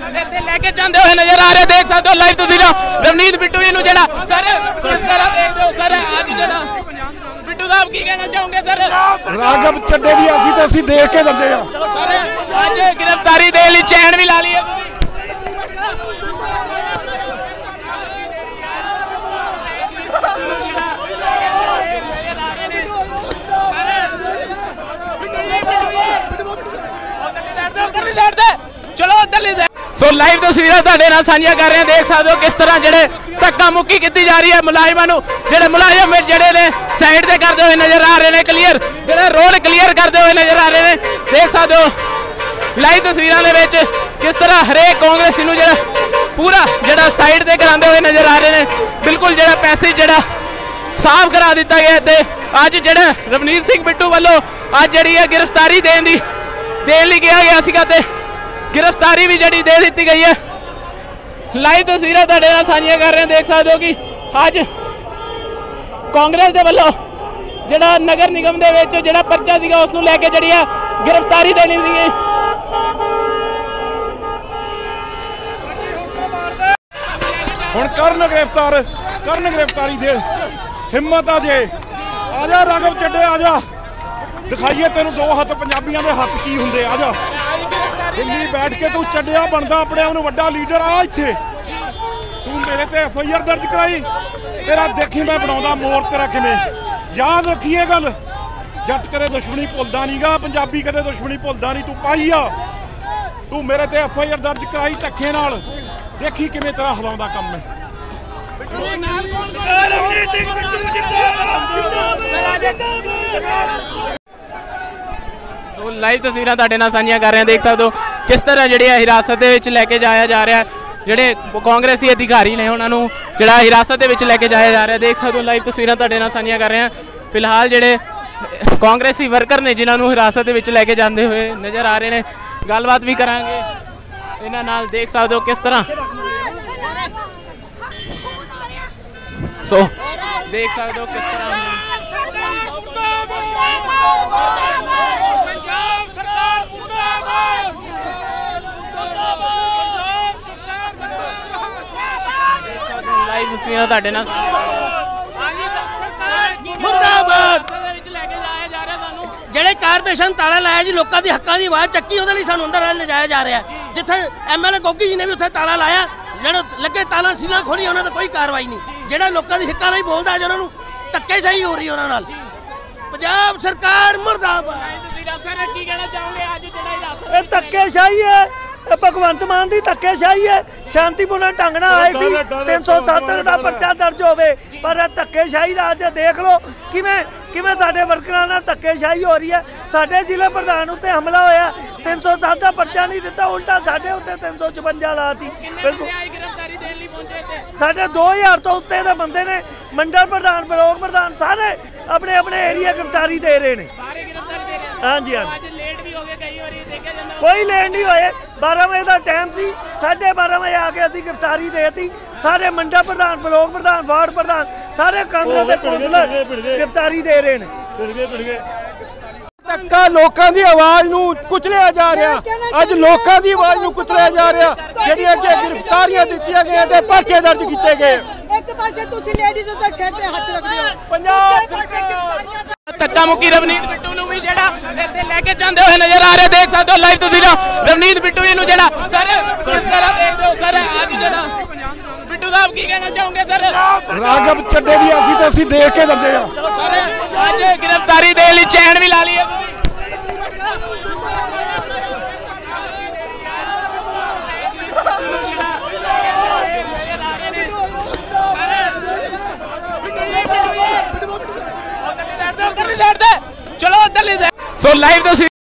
ਇੱਥੇ ਲੈ ਕੇ ਜਾਂਦੇ ਹੋਏ ਨਜ਼ਰ ਆ ਰਹੇ। ਦੇਖ ਸਕਦੇ ਹੋ ਲਾਈਵ ਤਸਵੀਰਾਂ ਰਵਨੀਤ ਬਿੱਟੂ ਜੀ ਨੂੰ ਜਿਹੜਾ ਸਰ ਕਿਸ ਤਰ੍ਹਾਂ ਦੇਖਦੇ ਹੋ ਸਰ ਅੱਜ ਜਿਹੜਾ ਬਿੱਟੂ ਸਾਹਿਬ ਕੀ ਕਹਿਣਾ ਚਾਹੋਗੇ ਸਰ? ਰਾਘਵ ਚੱਡੇ ਦੀ ਅਸੀਂ ਦੇਖ ਕੇ ਦਿੰਦੇ ਆ ਸਰ ਅੱਜ ਗ੍ਰਿਫਤਾਰੀ ਦੇ ਲਈ ਚੈਨ ਵੀ ਲਾ ਲਈ ਹੈ चलो सो लाइव तस्वीरें तुहाडे नाल साझियां कर रहे हैं। देख सकते हो किस तरह जेडे धक्का मुक्की की जा रही है मुलाजमां नूं। जेडे मुलाजम जेडे ने साइड से करते हुए नजर आ रहे हैं, क्लीयर जेडे रोड क्लीयर करते हुए नजर आ रहे हैं। देख सकते हो लाइव तस्वीरों के विच किस तरह हरेक कांग्रेसी नूं जेडा पूरा जेडा साइड से करांदे हुए नजर आ रहे हैं। बिल्कुल जेडा पैसेज जेडा साफ करा दिता गया ते अज जेडा रवनीत सिंह बिट्टू वालों अज जिहड़ी है गिरफ्तारी देण लई कहा गया सीगा ते गिरफ्तारी भी जी दे दी गई है। लाइव तस्वीरें तुहाडे नाल साझियां कर रहे हैं। देख सकते हो कि अज कांग्रेस के वालों जिहड़ा नगर निगम दे विच जिहड़ा परचा सीगा उसनूं लैके जिहड़ी है गिरफ्तारी देनी सी। हुण करन गिरफ्तारी दे हिम्मत आ जे आजा राघव चड्डे आजा दिखाइए तेनू दो हथ पंजाबियों के हथ की हुंदे। आजा दिल्ली बैठ के तू चड्डिया बनता अपने आप वड्डा लीडर आ इत्थे तू मेरे ते FIR दर्ज कराई तेरा देखी मैं बनाउंदा मोर तेरा किवें। याद रखिए गल जट कदे दुश्मनी भुलदा नहीं गा, पंजाबी कदे दुश्मनी भुलदा नहीं। तू पाई आ तू मेरे ते FIR दर्ज कराई धक्के नाल देखी किवें तेरा हलाउंदा काम है। लाइव तस्वीरें तुहाडे नाल साझियां कर रहे हैं। देख सकते हो किस तरह जिहड़ी हिरासत दे विच लैके जाया जा रहा है। जिहड़े कांग्रेसी अधिकारी ने उन्होंने जिहड़ा हिरासत दे विच लैके जाया जा रहा है। देख सकते हो लाइव तस्वीरें तुहाडे नाल साझियां कर रहे हैं। फिलहाल जिहड़े कांग्रेसी वर्कर ने जिन्होंने हिरासत दे विच लैके जाते हुए नज़र आ रहे हैं, गलबात भी करांगे इन्हां नाल। देख सकते हो किस तरह सो देख सकते हो किस तरह लाइव तस्वीरें तुहाडे नाल मुर्दाबाद ਜਿਹੜੇ ਕਾਰਪੋਰੇਸ਼ਨ ਤਾਲਾ ਲਾਇਆ ਜੀ ਲੋਕਾਂ ਦੀ ਹੱਕਾਂ ਦੀ ਆਵਾਜ਼ ਚੱਕੀ ਉਹਦੇ ਲਈ ਸਾਨੂੰ ਅੰਦਰ ਲਿਜਾਇਆ ਜਾ ਰਿਹਾ। ਜਿੱਥੇ MLA ਗੋਗੀ ਜੀ ਨੇ ਵੀ ਉੱਥੇ ਤਾਲਾ ਲਾਇਆ, ਜਿਹੜੇ ਲੱਗੇ ਤਾਲਾ ਸੀਲਾਂ ਖੋਲੀ ਉਹਨਾਂ ਦਾ ਕੋਈ ਕਾਰਵਾਈ ਨਹੀਂ। ਜਿਹੜਾ ਲੋਕਾਂ ਦੀ ਹੱਕਾਂ ਲਈ ਬੋਲਦਾ ਉਹਨਾਂ ਨੂੰ ਧੱਕੇਸ਼ਾਹੀ ਹੋ ਰਹੀ ਉਹਨਾਂ ਨਾਲ। ਪੰਜਾਬ ਸਰਕਾਰ ਮੁਰਦਾਬਾਦ। ਕੀ ਕਹਿਣਾ ਚਾਹੋਗੇ ਅੱਜ ਜਿਹੜਾ ਇਹ ਧੱਕੇਸ਼ਾਹੀ ਹੈ, ਇਹ ਭਗਵੰਤ ਮਾਨ ਦੀ ਧੱਕੇਸ਼ਾਹੀ ਹੈ। ਸ਼ਾਂਤੀਪੂਰਨ ਢੰਗ ਨਾਲ ਆਏ ਸੀ 307 ਦਾ ਪਰਚਾ ਦਰਜ ਹੋਵੇ, ਪਰ ਇਹ ਧੱਕੇਸ਼ਾਹੀ ਦਾ ਅੱਜ ਦੇਖ ਲਓ ਕਿਵੇਂ ਸਾਡੇ ਵਰਕਰਾਂ ਨਾਲ ਧੱਕੇਸ਼ਾਹੀ ਹੋ ਰਹੀ ਹੈ। ਸਾਡੇ ਜ਼ਿਲ੍ਹਾ ਪ੍ਰਧਾਨ ਉੱਤੇ ਹਮਲਾ ਹੋਇਆ, 307 ਦਾ ਪਰਚਾ ਨਹੀਂ ਦਿੱਤਾ, ਉਲਟਾ ਸਾਡੇ ਉੱਤੇ 356 ਲਾਤੀ। ਬਿਲਕੁਲ ਸਾਡੇ 2000 ਤੋਂ ਉੱਤੇ ਦੇ ਬੰਦੇ ਨੇ, ਮੰਡਲ ਪ੍ਰਧਾਨ ਬਲਾਕ ਪ੍ਰਧਾਨ ਸਾਰੇ ਆਪਣੇ ਆਪਣੇ ਏਰੀਆ गिरफ्तारी दे रहे हैं। हाँ जी हाँ कोई लेट नहीं होए। 12 बजे का टाइम सी, 12:30 बजे आके असी गिरफ्तारी देती। सारे मंडल प्रधान बलाक प्रधान वार्ड प्रधान सारे कांग्रेस के कौंसलर गिरफ्तारी दे रहे हैं। ਧੱਕਾ ਲੋਕਾਂ ਦੀ ਆਵਾਜ਼ ਨੂੰ ਕੁਚਲਿਆ ਜਾ ਰਿਹਾ। ਅੱਜ ਲੋਕਾਂ ਦੀ ਆਵਾਜ਼ ਨੂੰ ਕੁਚਲਿਆ ਜਾ ਰਿਹਾ। ਜਿਹੜੀਆਂ ਕਿ ਗ੍ਰਿਫਤਾਰੀਆਂ ਦਿੱਤੀਆਂ ਗਈਆਂ ਤੇ ਪਰਚੇ ਦਰਜ ਕੀਤੇ ਗਏ। ਇੱਕ ਪਾਸੇ ਤੁਸੀਂ ਲੇਡੀਜ਼ ਉੱਤੇ ਸਿਰ ਤੇ ਹੱਥ ਰੱਖਦੇ ਹੋ। ਪੰਜਾਬ ਧੱਕਾ ਮੁੱਕੀ ਰਵਨੀਤ ਬਿੱਟੂ ਨੂੰ ਵੀ ਜਿਹੜਾ ਇੱਥੇ ਲੈ ਕੇ ਜਾਂਦੇ ਹੋਏ ਨਜ਼ਰ ਆ ਰਹੇ। ਦੇਖ ਸਕਦੇ ਹੋ ਲਾਈਵ ਤਸਵੀਰਾਂ ਰਵਨੀਤ ਬਿੱਟੂ ਜੀ ਨੂੰ ਜਿਹੜਾ ਸਰ ਕਿਸ ਤਰ੍ਹਾਂ ਦੇਖਦੇ ਹੋ ਸਰ ਅੱਜ ਜਿਹੜਾ ਬਿੱਟੂ ਸਾਹਿਬ ਕੀ ਕਹਿਣਾ ਚਾਹੋਗੇ ਸਰ? ਰਾਘਵ ਚੱਡੇ ਦੀ ਅਸੀਂ ਦੇਖ ਕੇ ਦਿੰਦੇ ਆ ਸਰ ਅੱਜ गिरफ्तारी ਦੇ ਲਈ ਚੈਨ ਵੀ ਲਾ ਲਈ ਹੈ चलो उधर ले जाए। सो लाइव तो